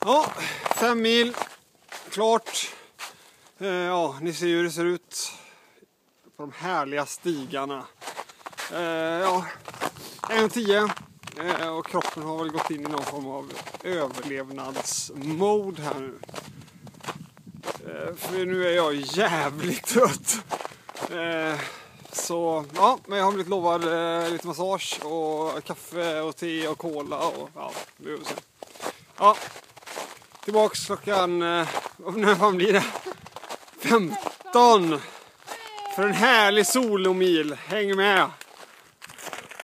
Ja, 5 mil. Klart. Ja, ni ser hur det ser ut på de härliga stigarna. Ja, 1:10. Och kroppen har väl gått in i någon form av överlevnadsmode här nu. För nu är jag jävligt trött. Så ja, men jag har blivit lovad lite massage och kaffe och te och cola och ja, det är så. Ja, tillbaks klockan, när fan blir det? 15 för en härlig solomil. Häng med!